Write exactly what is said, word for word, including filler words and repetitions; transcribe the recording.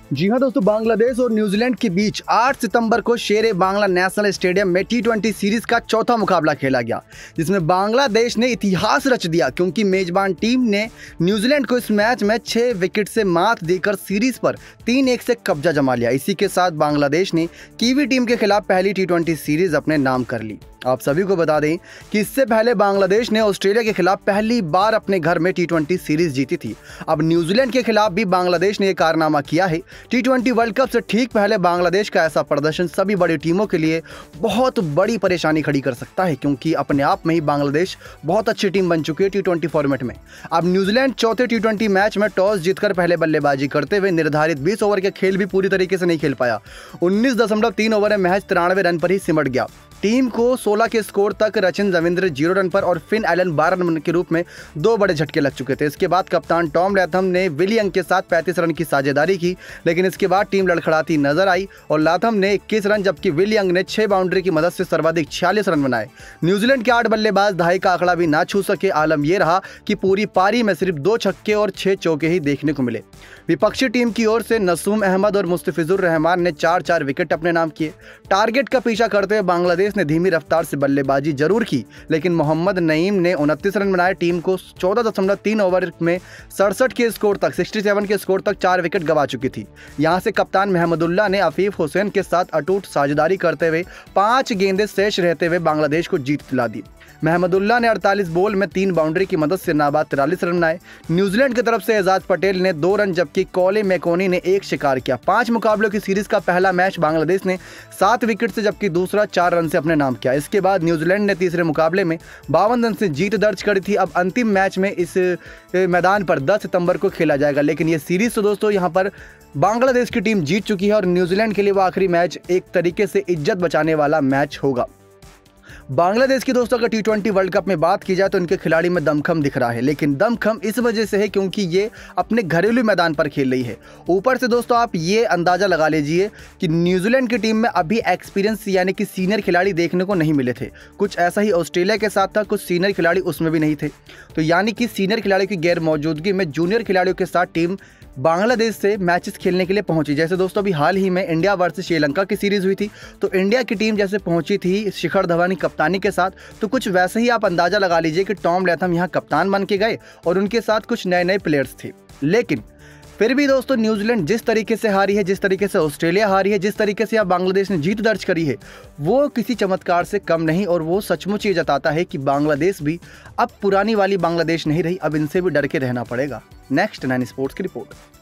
जी हाँ दोस्तों, बांग्लादेश और न्यूजीलैंड के बीच आठ सितंबर को शेर बांग्ला नेशनल स्टेडियम में टी ट्वेंटी सीरीज का चौथा मुकाबला खेला गया, जिसमें बांग्लादेश ने इतिहास रच दिया क्योंकि मेजबान टीम ने न्यूजीलैंड को इस मैच में छह विकेट से मात देकर सीरीज पर तीन एक से कब्जा जमा लिया। इसी के साथ बांग्लादेश ने कीवी टीम के खिलाफ पहली टी ट्वेंटी सीरीज अपने नाम कर ली। आप सभी को बता दें कि इससे पहले बांग्लादेश ने ऑस्ट्रेलिया के खिलाफ पहली बार अपने घर में टी ट्वेंटी सीरीज जीती थी। अब न्यूजीलैंड के खिलाफ भी बांग्लादेश ने यह कारनामा किया है। टी ट्वेंटी वर्ल्ड कप से ठीक पहले बांग्लादेश का ऐसा प्रदर्शन सभी बड़ी टीमों के लिए बहुत बड़ी परेशानी खड़ी कर सकता है, क्योंकि अपने आप में ही बांग्लादेश बहुत अच्छी टीम बन चुकी है टी ट्वेंटी फॉर्मेट में। अब न्यूजीलैंड चौथे टी ट्वेंटी मैच में टॉस जीतकर पहले बल्लेबाजी करते हुए निर्धारित बीस ओवर के खेल भी पूरी तरीके से नहीं खेल पाया। उन्नीस दशमलव तीन ओवर में महज तिरानवे रन पर ही सिमट गया। टीम को सोलह के स्कोर तक रचिन रविंद्र जीरो रन पर और फिन एलन बारह रन के रूप में दो बड़े झटके लग चुके थे। इसके बाद कप्तान टॉम लैथम ने विली यंग के साथ पैंतीस रन की साझेदारी की, लेकिन इसके बाद टीम लड़खड़ाती नजर आई और लैथम ने इक्कीस रन जबकि विली यंग ने छह बाउंड्री की मदद से सर्वाधिक छियालीस रन बनाए। न्यूजीलैंड के आठ बल्लेबाज दहाई का आंकड़ा भी ना छू सके। आलम यह रहा कि पूरी पारी में सिर्फ दो छक्के और छह चौके ही देखने को मिले। विपक्षी टीम की ओर से नसूम अहमद और मुस्तफिजुर रहमान ने चार चार विकेट अपने नाम किए। टारगेट का पीछा करते हुए बांग्लादेश ने धीमी रफ्तार से बल्लेबाजी जरूर की, लेकिन मोहम्मद नईम ने उनतीस रन बनाए। टीम को चौदह दशमलव तीन ओवर में सड़सठ के स्कोर तक सड़सठ के स्कोर तक चार विकेट गंवा चुकी थी। यहां से कप्तान महमदुल्लाह ने अफीफ हुसैन के साथ अटूट साझेदारी करते हुए पांच गेंदें शेष रहते हुए बांग्लादेश को जीत दिला दी। महमदुल्लाह ने अड़तालीस बॉल में तीन बाउंड्री की मदद से नाबाद तिरालीस रन बनाए। न्यूजीलैंड की तरफ से एजाज पटेल ने दो रन जबकि कॉले मैकोनी ने एक शिकार किया। पांच मुकाबलों की सीरीज का पहला मैच बांग्लादेश ने सात विकेट से जबकि दूसरा चार रन से अपने नाम किया। इसके बाद न्यूजीलैंड ने तीसरे मुकाबले में बावन रन से जीत दर्ज करी थी। अब अंतिम मैच में इस मैदान पर दस सितंबर को खेला जाएगा, लेकिन ये सीरीज तो दोस्तों यहाँ पर बांग्लादेश की टीम जीत चुकी है और न्यूजीलैंड के लिए वो आखिरी मैच एक तरीके से इज्जत बचाने वाला मैच होगा। बांग्लादेश की दोस्तों अगर टी ट्वेंटी वर्ल्ड कप में बात की जाए तो इनके खिलाड़ी में दमखम दिख रहा है, लेकिन दमखम इस वजह से है क्योंकि ये अपने घरेलू मैदान पर खेल रही है। ऊपर से दोस्तों आप ये अंदाजा लगा लीजिए कि न्यूजीलैंड की टीम में अभी एक्सपीरियंस यानी कि सीनियर खिलाड़ी देखने को नहीं मिले थे। कुछ ऐसा ही ऑस्ट्रेलिया के साथ था, कुछ सीनियर खिलाड़ी उसमें भी नहीं थे। तो यानी कि सीनियर खिलाड़ियों की गैर मौजूदगी में जूनियर खिलाड़ियों के साथ टीम बांग्लादेश से मैचेस खेलने के लिए पहुंची। जैसे दोस्तों अभी हाल ही में इंडिया वर्सेस श्रीलंका की सीरीज हुई थी, तो इंडिया की टीम जैसे पहुंची थी शिखर धवन की कप्तानी के साथ, तो कुछ वैसे ही आप अंदाजा लगा लीजिए कि टॉम लैथम यहां कप्तान बन के गए और उनके साथ कुछ नए नए प्लेयर्स थे। लेकिन फिर भी दोस्तों न्यूजीलैंड जिस तरीके से हारी है, जिस तरीके से ऑस्ट्रेलिया हारी है, जिस तरीके से अब बांग्लादेश ने जीत दर्ज करी है, वो किसी चमत्कार से कम नहीं और वो सचमुच ये जताता है कि बांग्लादेश भी अब पुरानी वाली बांग्लादेश नहीं रही। अब इनसे भी डर के रहना पड़ेगा। नेक्स्ट नाइन स्पोर्ट्स की रिपोर्ट।